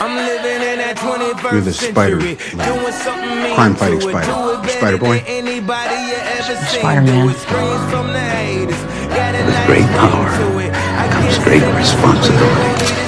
You're the spider, crime-fighting spider. Spider-Boy? Spider-Man. With great power comes great responsibility.